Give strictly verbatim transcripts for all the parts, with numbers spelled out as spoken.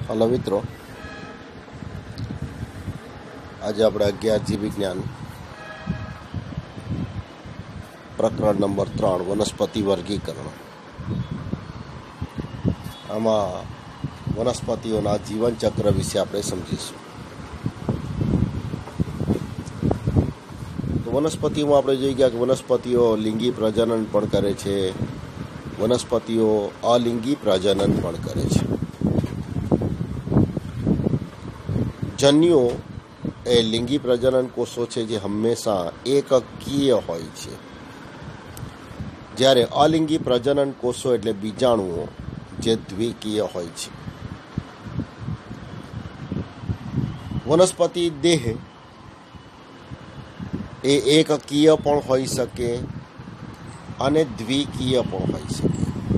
Hello મિત્રો, આજે આપણે અગિયાર જી વિજ્ઞાન પ્રકરણ નંબર ત્રણ વનસ્પતિ વર્ગીકરણ, આમાં વનસ્પતિઓના જીવનચક્ર વિશે આપણે સમજીશું. તો વનસ્પતિઓમાં આપણે જોઈ ગયા કે વનસ્પતિઓ લિંગી પ્રજનન પણ કરે છે, વનસ્પતિઓ અલિંગી પ્રજનન પણ કરે છે. જન્યુઓ એ લિંગી પ્રજનન કોષો છે જે હંમેશા એકકીય હોય છે, જ્યારે અલિંગી પ્રજનન કોષો એટલે બીજાણુઓ જે દ્વિકીય હોય છે. વનસ્પતિ દેહ એ એકકીય પણ હોઈ શકે અને દ્વિકીય પણ હોઈ શકે.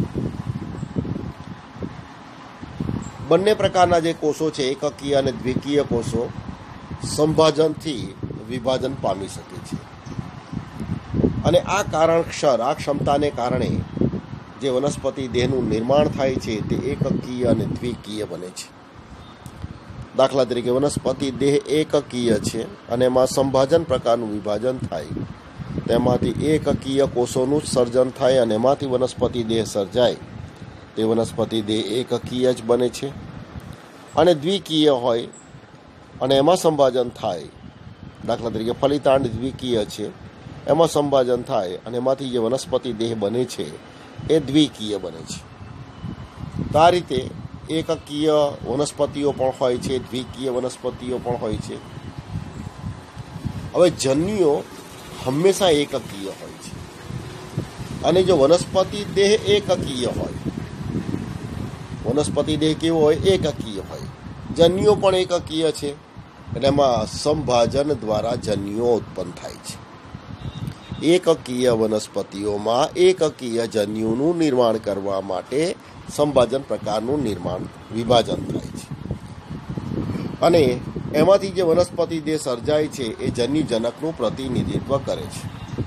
બંને પ્રકારના જે કોષો છે, એકકીય અને દ્વિકીય કોષો, સંભાજનથી વિભાજન પામી શકે છે. અને આ કારણક્ષર આ ક્ષમતાને કારણે જે વનસ્પતિ દેહનું નિર્માણ થાય છે તે એકકીય અને દ્વિકીય બને છે. દાખલા તરીકે વનસ્પતિ દેહ એકકીય છે અને એમાં સંભાજન પ્રકારનું વિભાજન થાય, તેમાંથી એકકીય કોષોનું જ સર્જન થાય અને એમાંથી વનસ્પતિ દેહ સર્જાય, તે વનસ્પતિ દેહ એકકીય જ બને છે. અને દ્વિકીય હોય અને એમાં સંભાજન થાય, દાખલા તરીકે ફલિતાંડ દ્વિકીય છે, એમાં સંભાજન થાય અને એમાંથી જે વનસ્પતિ દેહ બને છે એ દ્વિકીય બને છે. તો આ રીતે એકકીય વનસ્પતિઓ પણ હોય છે, દ્વિકીય વનસ્પતિઓ પણ હોય છે. હવે જન્યુઓ હંમેશા એકકીય હોય છે, અને જો વનસ્પતિ દેહ એકકીય હોય, વનસ્પતિ દેહ કેવો હોય? એકકીય હોય. જન્યુઓ પણ એકકીય છે, એટલે એમાં સંભાજન દ્વારા જન્યુઓ ઉત્પન્ન થાય છે. એકકીય વનસ્પતિઓમાં એકકીય જન્યુનું નિર્માણ કરવા માટે સંભાજન પ્રકારનું નિર્માણ વિભાજન થાય છે, અને એમાંથી જે વનસ્પતિ દેહ સર્જાય છે એ જન્યુજનકનું પ્રતિનિધિત્વ કરે છે.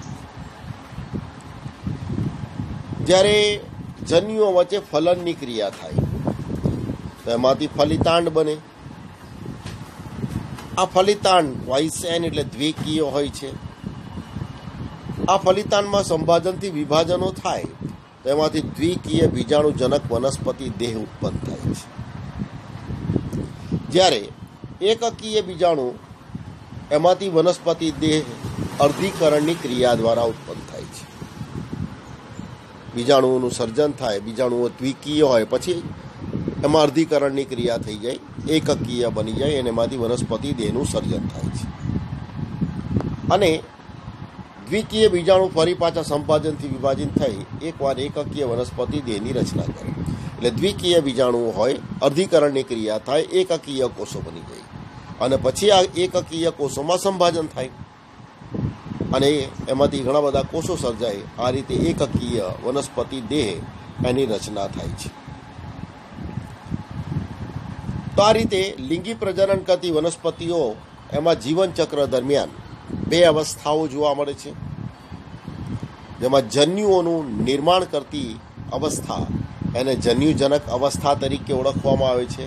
જ્યારે જન્યુઓ વચ્ચે ફલનની ક્રિયા થાય તો એમાંથી ફલિતાંડ બને. આ ફલિતાંડ વાઇસેન એટલે દ્વિકીય હોય છે. આ ફલિતાંડમાં સંભાજનથી વિભાજનો થાય તો એમાંથી દ્વિકીય બીજાણુજનક વનસ્પતિ દેહ ઉત્પન્ન થાય છે. જ્યારે એકકીય બીજાણુ, એમાંથી વનસ્પતિ દેહ અર્ધીકરણની ક્રિયા દ્વારા ઉત્પન્ન થાય છે. બીજાણુઓનું સર્જન થાય, બીજાણુઓ દ્વિકીય હોય, પછી એમાં અર્ધીકરણની ક્રિયા થઈ જાય, એકકીય બની જાય અને એમાંથી વનસ્પતિ દેહનું સર્જન થાય છે. અને દ્વિકીય બીજાણુ ફરી પાછા સંપાદનથી વિભાજિત થઈ એકવાર એકકીય વનસ્પતિ દેહની રચના કરે. એટલે દ્વિકીય બીજાણુ હોય, અર્ધીકરણની ક્રિયા થાય, એકકીય કોષો બની જાય, અને પછી આ એકકીય કોષોમાં સંભાજન થાય અને એમાંથી ઘણા બધા કોષો સર્જાય. આ રીતે એકકીય વનસ્પતિ દેહ એની રચના થાય છે. તો આ રીતે લિંગી પ્રજનન કરતી વનસ્પતિઓ એમાં જીવનચક્ર દરમિયાન બે અવસ્થાઓ જોવા મળે છે, જેમાં જન્યુઓનું નિર્માણ કરતી અવસ્થા એને જન્યુજનક અવસ્થા તરીકે ઓળખવામાં આવે છે,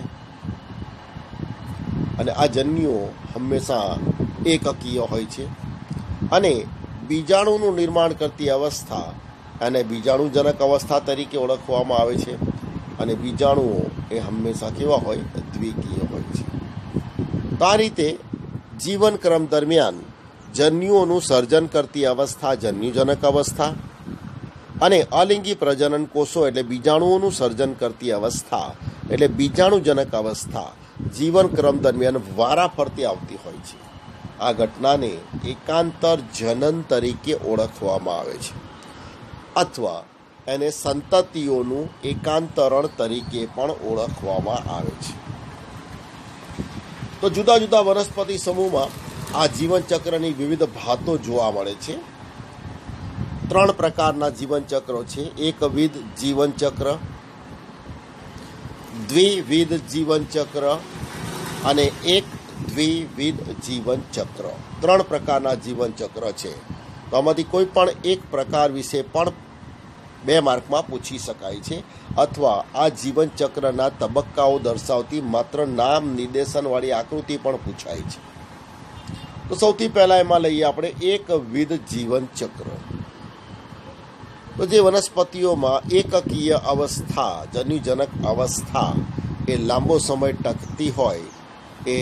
અને આ જન્યુઓ હંમેશા એકકીય હોય છે. અને બીજાણુનું નિર્માણ કરતી અવસ્થા એને બીજાણુજનક અવસ્થા તરીકે ઓળખવામાં આવે છે, અને બીજાણુઓ એ હંમેશા કેવા હોય? દ્વિકીય હોય છે. તો આ રીતે જીવનક્રમ દરમિયાન જન્યુઓનું સર્જન કરતી અવસ્થા જન્યુજનક અવસ્થા, અને અલિંગી પ્રજનન કોષો એટલે બીજાણુઓનું સર્જન કરતી અવસ્થા એટલે બીજાણુજનક અવસ્થા જીવનક્રમ દરમિયાન વારા ફરતી આવતી હોય છે. આ ઘટનાને એકાંતર જનન તરીકે ઓળખવામાં આવે છે, અથવા એને સંતતિઓનું એકાંતરણ તરીકે પણ ઓળખવામાં આવે છે. તો જુદા જુદા વનસ્પતિ સમૂહમાં આ જીવનચક્રની વિવિધ ભાતો જોવા મળે છે. ત્રણ પ્રકારના જીવનચક્રો છે: એકવિધ જીવનચક્ર, દ્વિવિધ જીવનચક્ર અને એક દ્વિવિધ જીવનચક્ર. ત્રણ પ્રકારના જીવનચક્ર છે. તો આમાંથી કોઈ પણ એક પ્રકાર વિશે પણ બે માર્કમાં પૂછી શકાય છે, અથવા આ જીવન ચક્રના તબક્કાઓ દર્શાવતી માત્ર નામ નિર્દેશનવાળી આકૃતિ પણ પૂછાય છે. તો સૌથી પહેલાં એમાં લઈએ આપણે એકવિધ જીવન ચક્ર. તો જે વનસ્પતિઓમાં એકકીય અવસ્થા, જન્યુજનક અવસ્થા એ લાંબો સમય ટકતી હોય, એ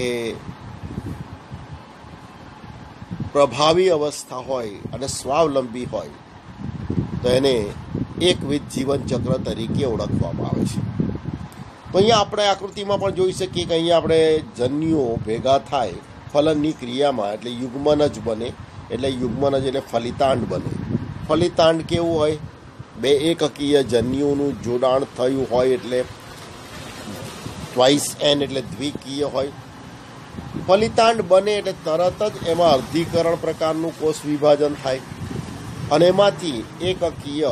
પ્રભાવી અવસ્થા હોય અને સ્વાવલંબી હોય, તો એને એકવિધ જીવન ચક્ર તરીકે ઓળખવામાં આવે છે. તો અહીંયા આપણે આકૃતિમાં પણ જોઈ શકીએ કે અહીંયા આપણે જન્યુઓ ભેગા થાય ફલનની ક્રિયામાં, એટલે યુગ્મન જ બને. એટલે યુગ્મન જ એટલે ફલિતાંડ બને. ફલિતાંડ કેવું હોય? બે એકકીય જન્યુઓનું જોડાણ થયું હોય એટલે ટ્વાઇસ એન એટલે દ્વિકીય હોય. ફલિતાંડ બને એટલે તરત જ એમાં અર્ધીકરણ પ્રકારનું કોષ વિભાજન થાય અને એમાંથી એકકીય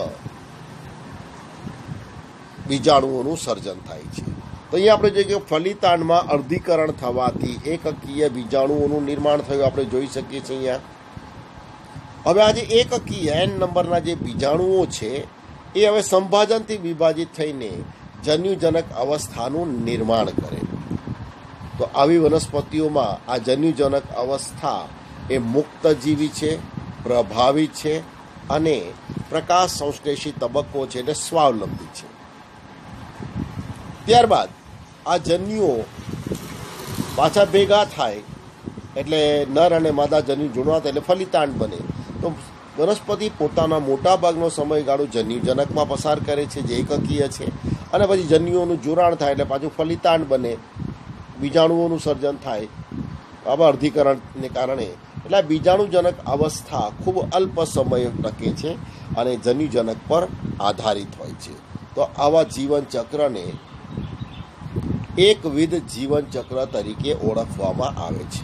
બીજાણુઓનું સર્જન થાય છે. તો અહીંયા આપણે જોઈએ કે ફલિતાંડમાં અર્ધીકરણ થવાથી એકકીય બીજાણુઓનું નિર્માણ થયું આપણે જોઈ શકીએ છીએ અહીંયા. હવે આ જે એકકીય એન નંબરના જે બીજાણુઓ છે એ હવે સંભાજનથી વિભાજિત થઈને જન્યુજનક અવસ્થાનું નિર્માણ કરે. તો આવી વનસ્પતિઓમાં આ જન્યુજનક અવસ્થા એ મુક્તજીવી છે, પ્રભાવી છે અને પ્રકાશ સંશ્લેષી તબક્કો છે એટલે સ્વાવલંબી છે. ત્યારબાદ આ જન્યુઓ પાછા ભેગા થાય એટલે નર અને માદા જન્યુ જોડવા થાય એટલે ફલિતાંડ બને. તો વનસ્પતિ પોતાના મોટા ભાગનો સમયગાળો જન્યુજનકમાં પસાર કરે છે જે એકકીય છે, અને પછી જન્યુઓનું જોડાણ થાય એટલે પાછું ફલિતાંડ બને, બીજાણુઓનું સર્જન થાય આવા અર્ધીકરણને કારણે. એટલે આ બીજાણુજનક અવસ્થા ખૂબ અલ્પ સમય ટકે છે અને જન્યુજનક પર આધારિત હોય છે. તો આવા જીવન ચક્રને એકવિધ જીવન ચક્ર તરીકે ઓળખવામાં આવે છે.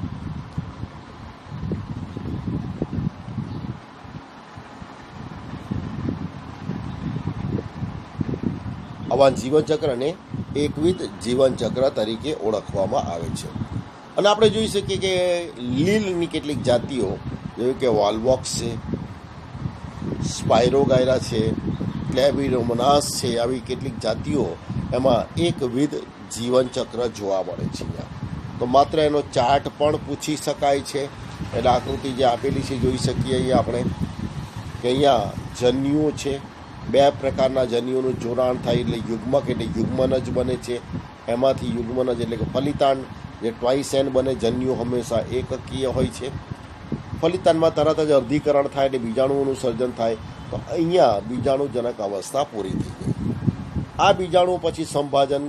આવા જીવનચક્રને એકવિધ જીવનચક્ર તરીકે ઓળખવામાં આવે છે. અને આપણે જોઈ શકીએ કે લીલની કેટલીક જાતિઓ જેવી કે વાલ્વોક્સ છે, સ્પાયરોગાયરા છે, ક્લેબિડોમોનાસ છે, આવી કેટલીક જાતિઓ એમાં એકવિધ જીવનચક્ર જોવા મળે છે. તો માત્ર એનો ચાર્ટ પણ પૂછી શકાય છે. એટલે આકૃતિ જે આપેલી છે જોઈ શકીએ અહીંયા આપણે કે અહીંયા જન્યુઓ છે, બે પ્રકારના જન્યુઓનું જોડાણ થાય એટલે યુગ્મક એટલે યુગ્મન જ બને છે. એમાંથી યુગ્મન જ એટલે કે ફલિતાંડ જે ટ્વાઇસ એન બને. જન્યુ હંમેશા એકકીય હોય છે. ફલિતાંડમાં તરત જ અર્ધીકરણ થાય એટલે બીજાણુઓનું સર્જન થાય. તો અહીંયા બીજાણુજનક અવસ્થા પૂરી થઈ ગઈ. આ બીજાણુ પછી સંભાજન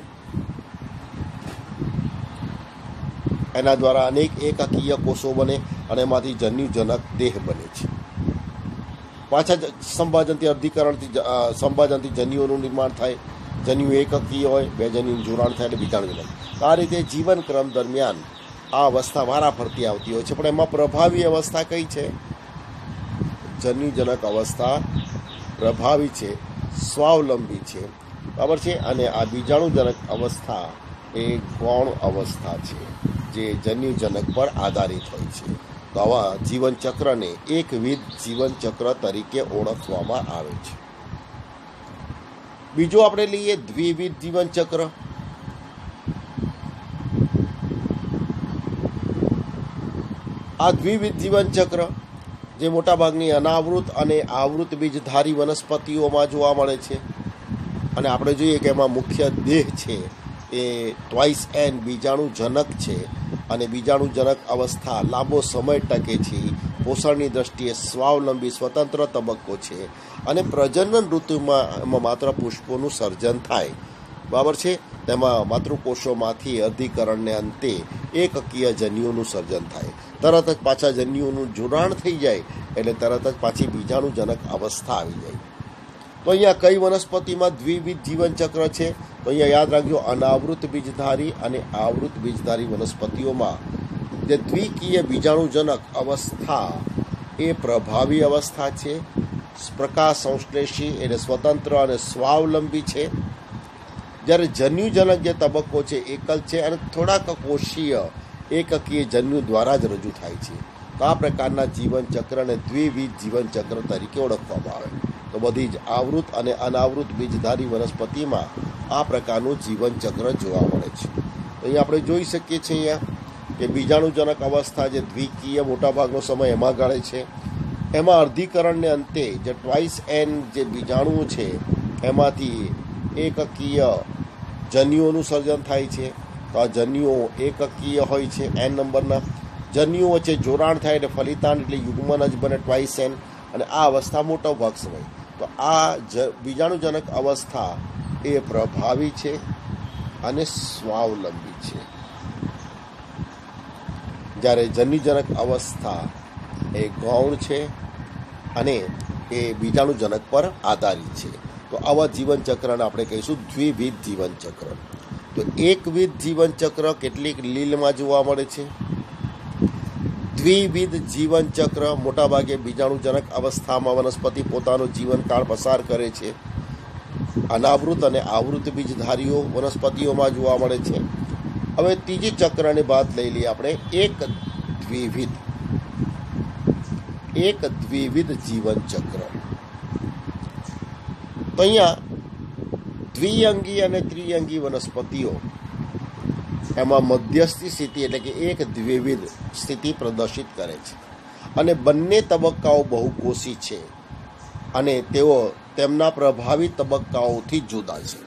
એના દ્વારા અનેક એકકીય કોષો બને અને એમાંથી જન્યુજનક દેહ બને છે. પાછા સંભાજનથી અર્ધીકરણથી સંભાજનથી જન્યુઓનું નિર્માણ થાય. જન્યુ એકકીય હોય, બે જન્યુનું જોડાણ થાય એટલે બીજાણુજનક. આ રીતે જીવનક્રમ દરમિયાન આ અવસ્થા વારા ફરતી આવતી હોય છે. પણ એમાં પ્રભાવી અવસ્થા કઈ છે? જન્યુજનક અવસ્થા પ્રભાવી છે, સ્વાવલંબી છે, બરાબર છે. અને આ બીજાણુજનક અવસ્થા એ ગૌણ અવસ્થા છે જે જન્યુજનક પર આધારિત હોય છે. તો આવા જીવનચક્રને એકવિધ જીવનચક્ર તરીકે ઓળખવામાં આવે છે. બીજું આપણે લઈએ દ્વિવિધ જીવનચક્ર. આ દ્વિવિધ જીવનચક્ર જે મોટાભાગની અનાવૃત અને આવૃત બીજધારી વનસ્પતિઓમાં જોવા મળે છે. અને આપણે જોઈએ કે એમાં મુખ્ય દેહ છે એ ટ્વાઇસ એન બીજાણુજનક છે અને બીજાણુજનક અવસ્થા લાંબો સમય ટકે છે. પોષણની દ્રષ્ટિએ સ્વાવલંબી સ્વતંત્ર તબક્કો છે અને પ્રજનન ઋતુમાં એમાં માત્ર પુષ્પોનું સર્જન થાય, બરાબર છે. તેમાં માતૃકોષોમાંથી અર્ધીકરણને અંતે એકકીય જન્યુઓનું સર્જન થાય. તરત જ પાછા જન્યુઓનું જોડાણ થઈ જાય એટલે તરત જ પાછી બીજાણુજનક અવસ્થા આવી જાય. તો અહીંયા કઈ વનસ્પતિમાં દ્વિવિધ જીવનચક્ર છે? તો અહીંયા યાદ રાખજો, અનાવૃત બીજધારી અને આવૃત બીજધારી વનસ્પતિઓમાં જે દ્વિકીય બીજાણુજનક અવસ્થા એ પ્રભાવી અવસ્થા છે, પ્રકાશ સંશ્લેષી એટલે સ્વતંત્ર અને સ્વાવલંબી છે. જ્યારે જન્યુજનક જે તબક્કો છે એકલ છે અને થોડાક કોષીય એકકીય જન્યુ દ્વારા જ રજૂ થાય છે. તો આ પ્રકારના જીવનચક્રને દ્વિવિધ જીવનચક્ર તરીકે ઓળખવામાં આવે. તો બધી જ આવૃત અને અનાવૃત બીજધારી વનસ્પતિમાં આ પ્રકારનું જીવનચક્ર જોવા મળે છે. તો અહીં આપણે જોઈ શકીએ છીએ અહીંયા કે બીજાણુજનક અવસ્થા જે દ્વિકીય મોટાભાગનો સમય એમાં ગાળે છે. એમાં અર્ધીકરણને અંતે જે ટ્વાઇસ એન જે બીજાણુઓ છે એમાંથી એકકીય જન્યુઓનું સર્જન થાય છે. તો આ જન્યુઓ એકકીય હોય છે. એન નંબરના જન્યુઓ વચ્ચે જોડાણ થાય એટલે ફલિતાંડ એટલે યુગ્મન જ બને ટ્વાઇસ એન, અને આ અવસ્થા મોટો ભાગ સમય. તો આ જ બીજાણુજનક અવસ્થા એ પ્રભાવી છે અને સ્વાવલંબી છે, જ્યારે જન્યુજનક અવસ્થા એ ગૌણ છે અને એ બીજાણુજનક પર આધારિત છે. તો આવા જીવનચક્રને આપણે કહીશું દ્વિવિધ જીવનચક્ર. તો એકવિધ જીવનચક્ર કેટલીક લીલમાં જોવા મળે છે. દ્વિવિધ જીવનચક્ર મોટાભાગે બીજાણુજનક અવસ્થામાં વનસ્પતિ પોતાનો જીવનકાળ પસાર કરે છે. અનાવૃત અને આવૃત બીજધારીઓ વનસ્પતિઓમાં જોવા મળે છે. હવે ત્રીજી ચક્રની વાત લઈ લઈએ આપણે, એક દ્વિવિધ એક દ્વિવિધ જીવનચક્ર. તો અહીંયા દ્વિઅંગી અને ત્રિઅંગી વનસ્પતિઓ એમાં મધ્યસ્થી સ્થિતિ એટલે કે એક દ્વિવિધ સ્થિતિ પ્રદર્શિત કરે છે, અને બંને તબક્કાઓ બહુકોષી છે અને તેઓ તેમના પ્રભાવિત તબક્કાઓથી જુદા છે.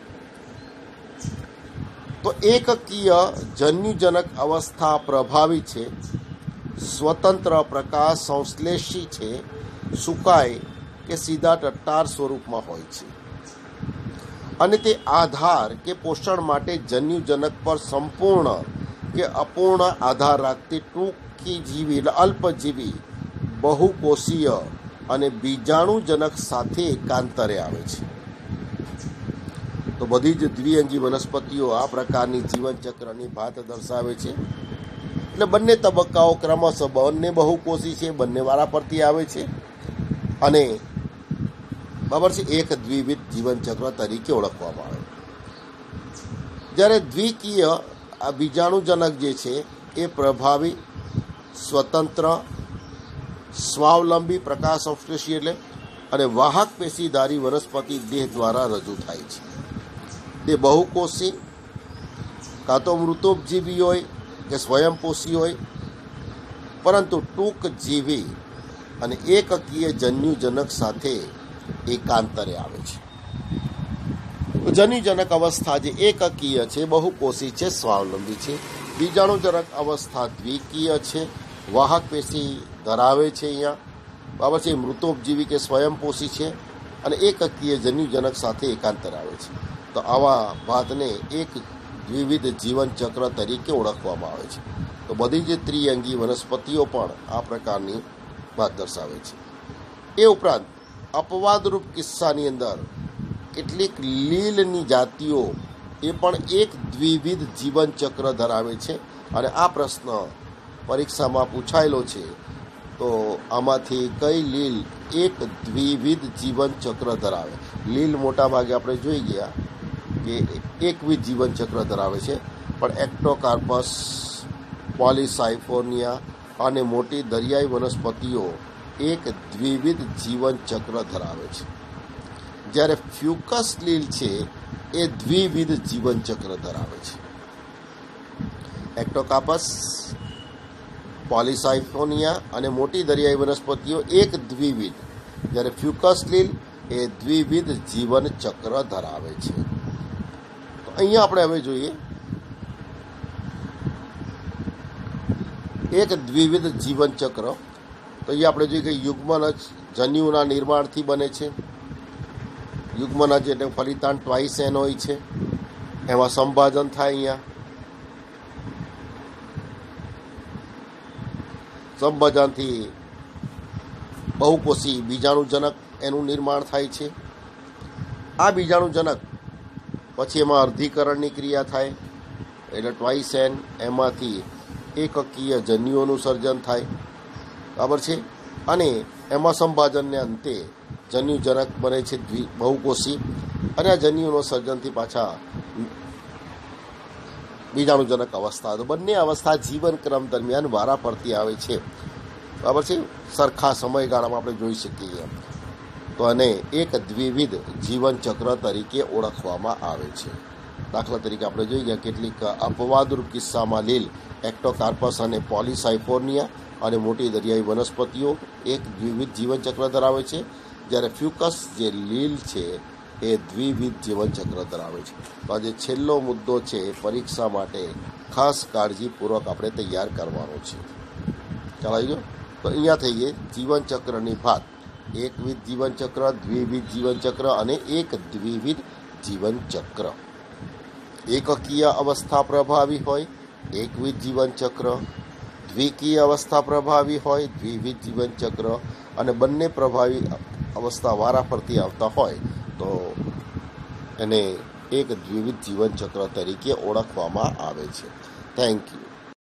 તો એકકીય જન્યુજનક અવસ્થા પ્રભાવી છે, સ્વતંત્ર પ્રકાશ સંશ્લેષી છે, સુકાય કે સીધા ટટ્ટાર સ્વરૂપમાં હોય છે, અને તે આધાર કે પોષણ માટે જન્યુજનક પર સંપૂર્ણ કે અપૂર્ણ આધાર રાખતી ટૂંકી જીવી એટલે અલ્પજીવી બહુકોષીય અને બીજાણુજનક સાથે એકાંતરે આવે છે. તો બધી જ દ્વિઅંગી વનસ્પતિઓ આ પ્રકારની જીવનચક્રની ભાત દર્શાવે છે. એટલે બંને તબક્કાઓ ક્રમશઃ બંને બહુકોષી છે, બંને વારા પરથી આવે છે અને બરાબર છે એક દ્વિવિધ જીવનચક્ર તરીકે ઓળખવામાં આવે. જ્યારે દ્વિકીય આ બીજાણુજનક જે છે એ પ્રભાવી, સ્વતંત્ર, સ્વાવલંબી પ્રકાશ સંશ્લેષી એટલે અને વાહક પેશીધારી વનસ્પતિ દેહ દ્વારા રજૂ થાય છે. તે બહુકોષી કાં તો મૃતોપજીવી હોય કે સ્વયંપોષી હોય, પરંતુ ટૂંકજીવી અને એકકીય જન્યુજનક સાથે એકાંતરે આવે છે. જન્યુજનક અવસ્થા જે એકકીય છે, બહુકોષી છે, સ્વાવલંબી છે. બીજાણુજનક અવસ્થા દ્વિકીય છે, વાહક પેશી ધરાવે છે અહીંયા બરાબર છે, મૃતોપજીવી કે સ્વયંપોષી છે અને એકકીય જન્યુજનક સાથે એકાંતરે આવે છે. તો આવા ભાતને એક દ્વિવિધ જીવનચક્ર તરીકે ઓળખવામાં આવે છે. તો બધી જ ત્રિઅંગી વનસ્પતિઓ પણ આ પ્રકારની વાત દર્શાવે છે. એ ઉપરાંત અપવાદરૂપ કિસ્સાની અંદર કેટલીક લીલની જાતિઓ એ પણ એક દ્વિવિધ જીવનચક્ર ધરાવે છે, અને આ પ્રશ્ન પરીક્ષામાં પૂછાયેલો છે. તો આમાંથી કઈ લીલ એક દ્વિવિધ જીવનચક્ર ધરાવે? લીલ મોટાભાગે આપણે જોઈ ગયા કે એકવિધ જીવનચક્ર ધરાવે છે, પણ એક્ટોકાર્પસ, પોલિસાયફોનિયા અને મોટી દરિયાઈ વનસ્પતિઓ એક દ્વિવિધ જીવનચક્ર ધરાવે છે. જ્યારે ફ્યુકસ લીલ છે એ દ્વિવિધ જીવનચક્ર ધરાવે છે. એક્ટોકાર્પસ, પોલિસાયફોનિયા અને મોટી દરિયાઈ વનસ્પતિઓ એક દ્વિવિધ, જ્યારે ફ્યુકસ લીલ એ દ્વિવિધ જીવનચક્ર ધરાવે છે. તો અહીંયા આપણે હવે જોઈએ એક દ્વિવિધ જીવનચક્ર. તો અહીંયા આપણે જોઈએ કે યુગ્મનજ જન્યુના નિર્માણથી બને છે. યુગ્મનજ એટલે ફલિતાંડ ટ્વાઇસ એન હોય છે, એમાં સંભાજન થાય. અહીંયા સંભાજનથી બહુકોષી બીજાણુજનક એનું નિર્માણ થાય છે. આ બીજાણુજનક પછી એમાં અર્ધીકરણની ક્રિયા થાય એટલે ટ્વાઇસ એન, એમાંથી એકકીય જન્યુઓનું સર્જન થાય બરાબર છે, અને એમાં સંભાજનને અંતે જન્યુજનક બને છે બહુકોષી, અને આ જન્યુઓનો સર્જનથી પાછા બીજાણુજનક અવસ્થા. તો બંને અવસ્થા જીવનક્રમ દરમિયાન વારા પરથી આવે છે બરાબર છે, સરખા સમયગાળામાં આપણે જોઈ શકીએ. તો એને એક દ્વિવિધ જીવનચક્ર તરીકે ઓળખવામાં આવે છે. દાખલા તરીકે આપણે જોઈ ગયા કેટલીક અપવાદરૂપ કિસ્સામાં લીલ, એક્ટોકાર્પસ અને પોલિસાઇફોર્નિયા અને મોટી દરિયાઈ વનસ્પતિઓ એક દ્વિવિધ જીવનચક્ર ધરાવે છે, જ્યારે ફ્યુકસ જે લીલ છે એ દ્વિવિધ જીવનચક્ર ધરાવે છે. તો આજે છેલ્લો મુદ્દો છે પરીક્ષા માટે ખાસ કાળજીપૂર્વક આપણે તૈયાર કરવાનો છે. ખ્યાલ આવી ગયો? તો અહીંયા થઈ ગઈ જીવનચક્રની ભાત: એકવિધ જીવનચક્ર, દ્વિવિધ જીવનચક્ર અને એક દ્વિવિધ જીવનચક્ર. એકકીય અવસ્થા પ્રભાવી હોય એકવિધ જીવનચક્ર, દ્વિકીય અવસ્થા પ્રભાવી હોય દ્વિવિધ જીવનચક્ર, અને બંને પ્રભાવી અવસ્થા વારાફરતી આવતા હોય તો એને એક દ્વિવિધ જીવનચક્ર તરીકે ઓળખવામાં આવે છે. Thank you.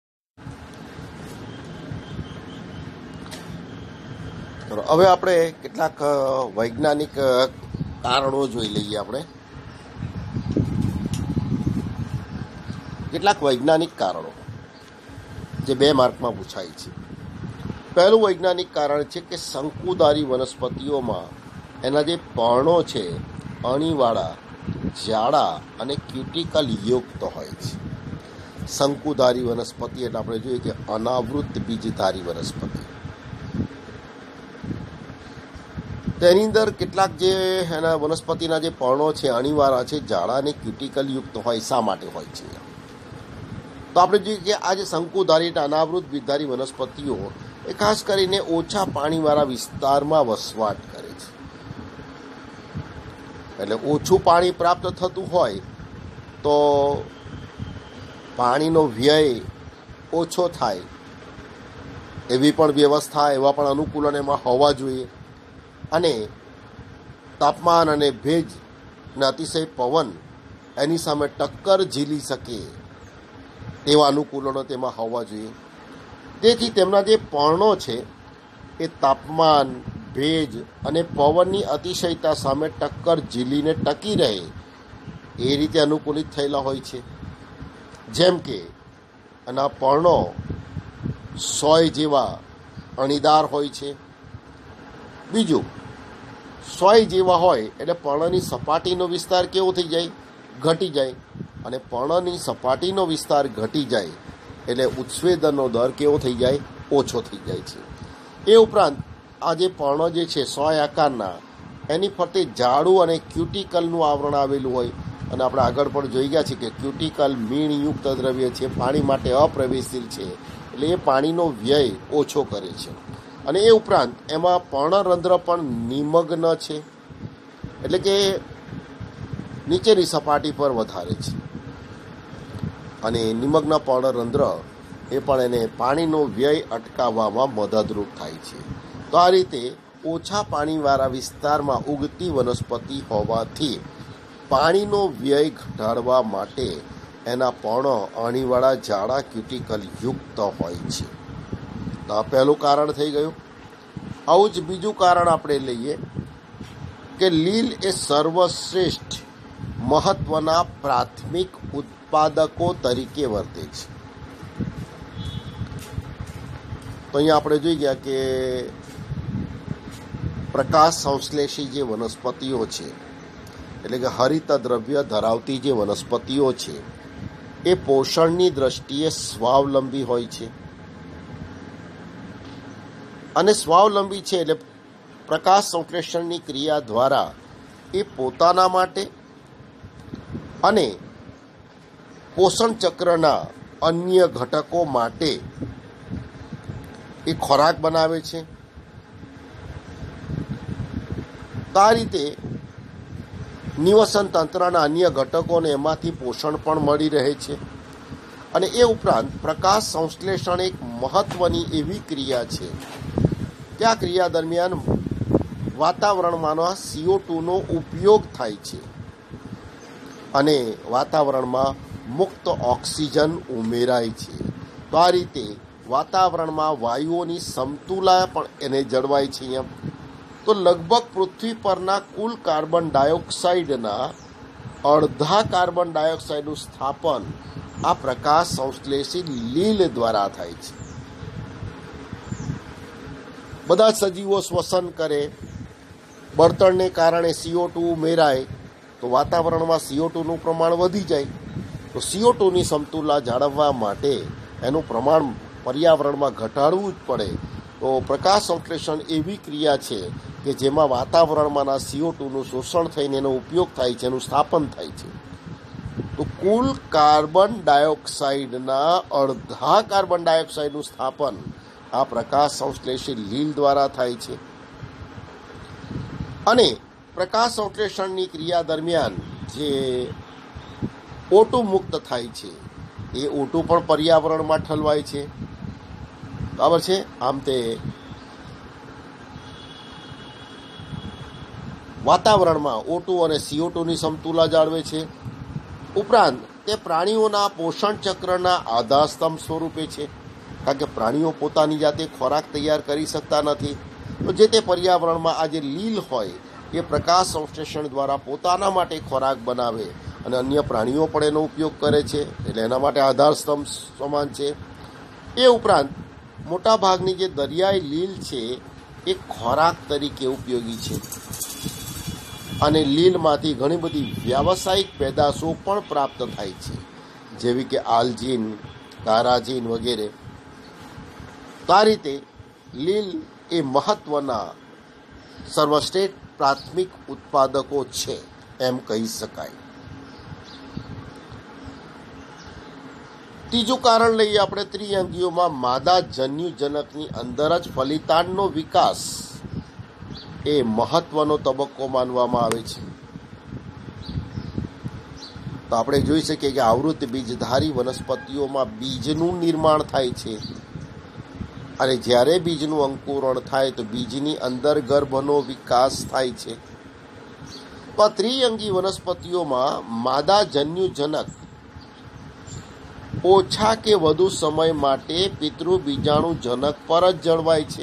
હવે આપણે કેટલાક વૈજ્ઞાનિક કારણો જોઈ લઈએ. આપણે કેટલાક વૈજ્ઞાનિક કારણો જે બે માર્કમાં પૂછાય છે. પહેલું વૈજ્ઞાનિક કારણ છે કે શંકુધારી વનસ્પતિઓમાં એના જે પર્ણો છે અણીવાળા, જાડા અને ક્યુટિકલ યુક્ત હોય છે. શંકુધારી વનસ્પતિ એટલે આપણે જોઈએ કે અનાવૃત બીજધારી વનસ્પતિ. તેની અંદર કેટલાક જે એના વનસ્પતિના જે પર્ણો છે અણીવાળા છે, જાડા અને ક્યુટિકલ યુક્ત હોય. શા માટે હોય છે? તો આપણે જોઈએ કે આ જે શંકુધારી અનાવૃત બીજધારી વનસ્પતિઓ એ ખાસ કરીને ઓછા પાણીવાળા વિસ્તારમાં વસવાટ કરે છે. એટલે ઓછું પાણી પ્રાપ્ત થતું હોય તો પાણીનો વ્યય ઓછો થાય એવી પણ વ્યવસ્થા, એવા પણ અનુકૂલન એમાં હોવા જોઈએ. અને તાપમાન અને ભેજ અને અતિશય પવન એની સામે ટક્કર ઝીલી શકે તેવા અનુકૂલનો તેમાં હોવા જોઈએ. તેથી તેમના જે પર્ણો છે એ તાપમાન, ભેજ અને પવનની અતિશયતા સામે ટક્કર ઝીલીને ટકી રહે એ રીતે અનુકૂલિત થયેલા હોય છે. જેમ કે આના પર્ણો સોય જેવા અણીદાર હોય છે. બીજું, સોય જેવા હોય એટલે પર્ણની સપાટીનો વિસ્તાર કેવો થઈ જાય? ઘટી જાય. અને પર્ણની સપાટીનો વિસ્તાર ઘટી જાય એટલે ઉત્સેદનનો દર કેવો થઈ જાય? ઓછો થઈ જાય છે. એ ઉપરાંત આ જે પર્ણો જે છે સોય આકારના, એની ફરતે જાડું અને ક્યુટિકલનું આવરણ આવેલું હોય. અને આપણે આગળ પણ જોઈ ગયા છીએ કે ક્યુટિકલ મીણયુક્ત દ્રવ્ય છે, પાણી માટે અપ્રવેશશીલ છે, એટલે એ પાણીનો વ્યય ઓછો કરે છે. અને એ ઉપરાંત એમાં પર્ણરંધ્ર પણ નિમગ્ન છે, એટલે કે નીચેની સપાટી પર વધારે છે. અને નિમગ્ન પર્ણરંધ્ર એ પણ એને પાણીનો વ્યય અટકાવવામાં મદદરૂપ થાય છે. તો આ રીતે ઓછા પાણીવાળા વિસ્તારમાં ઉગતી વનસ્પતિ હોવાથી પાણીનો વ્યય ઘટાડવા માટે એના પર્ણો અણીવાળા, જાડા, ક્યુટિકલ યુક્ત હોય છે. તો આ પહેલું કારણ થઈ ગયું. આવું જ બીજું કારણ આપણે લઈએ કે લીલ એ સર્વશ્રેષ્ઠ મહત્વના પ્રાથમિક ઉત્પાદકો તરીકે વર્તે છે. તો અહીંયા આપણે જોઈ ગયા કે પ્રકાશ સંશ્લેષી જે વનસ્પતિઓ છે, એટલે કે હરિત દ્રવ્ય ધરાવતી જે વનસ્પતિઓ છે, એ પોષણની દ્રષ્ટિએ સ્વાવલંબી હોય છે. અને સ્વાવલંબી છે એટલે પ્રકાશ સંશ્લેષણની ક્રિયા દ્વારા એ પોતાના માટે અને પોષણ ચક્રના અન્ય ઘટકો માટે એ ખોરાક બનાવે છે. આ રીતે નિવસન તંત્રના અન્ય ઘટકોને એમાંથી પોષણ પણ મળી રહે છે. અને એ ઉપરાંત પ્રકાશ સંશ્લેષણ એક મહત્વની એવી ક્રિયા છે કે આ ક્રિયા દરમિયાન વાતાવરણમાંનો સીઓ ટુનો ઉપયોગ થાય છે અને વાતાવરણમાં મુક્ત ઓક્સિજન ઉમેરાય છે. તો આ રીતે વાતાવરણમાં વાયુઓની સમતુલા પણ એને જળવાય છે. એમ તો લગભગ પૃથ્વી પરના કુલ કાર્બન ડાયોક્સાઇડના અડધા કાર્બન ડાયોક્સાઇડનું સ્થાપન આ પ્રકાશ સંશ્લેષી લીલ દ્વારા થાય છે. બધા સજીવો શ્વસન કરે, બળતણને કારણે સીઓ ટુ ઉમેરાય તો વાતાવરણમાં સીઓ ટુનું પ્રમાણ વધી જાય. તો સીઓ ટુની સમતુલા જાળવવા માટે એનું પ્રમાણ પર્યાવરણમાં ઘટાડવું જ પડે. તો પ્રકાશ સંશ્લેષણ એવી ક્રિયા છે કે જેમાં વાતાવરણમાંના સીઓ ટુનું શોષણ થઈને એનો ઉપયોગ થાય છે, એનું સ્થાપન થાય છે. તો કુલ કાર્બન ડાયોક્સાઇડના અડધા કાર્બન ડાયોક્સાઇડનું સ્થાપન આ પ્રકાશ સંશ્લેષી લીલ દ્વારા થાય છે. અને પ્રકાશ સંશ્લેષણની ક્રિયા દરમિયાન જે ઓટુ મુક્ત થાય છે એ ઓટુ પણ પર્યાવરણમાં ઠલવાય છે, બરાબર છે. આમ તે વાતાવરણમાં ઓટુ અને સીઓ ટુની સમતુલા જાળવે છે. ઉપરાંત તે પ્રાણીઓના પોષણ ચક્રના આધારસ્તંભ સ્વરૂપે છે, કારણ કે પ્રાણીઓ પોતાની જાતે ખોરાક તૈયાર કરી શકતા નથી. તો જે તે પર્યાવરણમાં આ જે લીલ હોય એ પ્રકાશ સંશ્લેષણ દ્વારા પોતાના માટે ખોરાક બનાવે અને અન્ય પ્રાણીઓ પણ એનો ઉપયોગ કરે છે, એટલે એના માટે આધારસ્તંભ સમાન છે. એ ઉપરાંત મોટાભાગની જે દરિયાઈ લીલ છે એ ખોરાક તરીકે ઉપયોગી છે અને લીલમાંથી ઘણી બધી વ્યાવસાયિક પેદાશો પણ પ્રાપ્ત થાય છે, જેવી કે આલ્જીન, કારાજીન વગેરે. તો આ રીતે લીલ એ મહત્વના સર્વશ્રેષ્ઠ પ્રાથમિક ઉત્પાદકો છે એમ કહી શકાય. ત્રીજું કારણ લઈએ આપણે ત્રિઅંગીઓમાં માદા જન્યુજનકની અંદર જ ફલિતાંડનો વિકાસ એ મહત્વનો તબક્કો માનવામાં આવે છે. તો આપણે જોઈ શકીએ કે આવૃત બીજધારી વનસ્પતિઓમાં બીજનું નિર્માણ થાય છે અને જ્યારે બીજનું અંકુરણ થાય તો બીજની અંદર ગર્ભનો વિકાસ થાય છે. તો આ ત્રિઅંગી વનસ્પતિઓમાં માદા જન્યુજનક ઓછા કે વધુ સમય માટે પિતૃ બીજાણુજનક પર જ જળવાય છે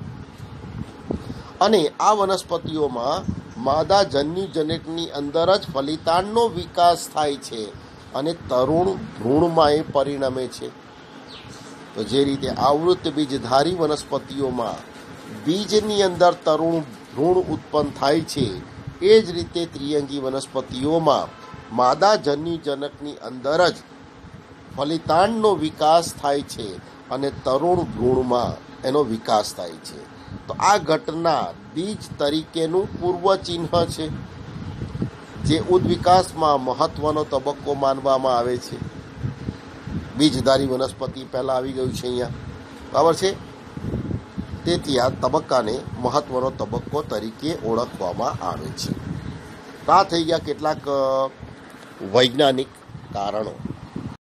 અને આ વનસ્પતિઓમાં માદા જન્યુજનકની અંદર જ ફલિતાંડનો વિકાસ થાય છે અને તરુણ ભ્રૂણમાં એ પરિણમે છે. તો જે રીતે આવૃત બીજધારી વનસ્પતિઓમાં બીજની અંદર તરુણ ભ્રૂણ ઉત્પન્ન થાય છે, એ જ રીતે ત્રિઅંગી વનસ્પતિઓમાં માદા જન્યુજનકની અંદર જ ફલિતાંડનો વિકાસ થાય છે અને તરુણ ભ્રૂણમાં એનો વિકાસ થાય છે. તો આ ઘટના બીજ તરીકેનું પૂર્વચિહ્ન છે, જે ઉદ્વિકાસમાં મહત્વનો તબક્કો માનવામાં આવે છે. બીજધારી વનસ્પતિ પહેલાં આવી ગયું છે અહીંયા, બરાબર છે. તેથી આ તબક્કાને મહત્વનો તબક્કો તરીકે ઓળખવામાં આવે છે. આ થઈ ગયા કેટલાક વૈજ્ઞાનિક કારણો.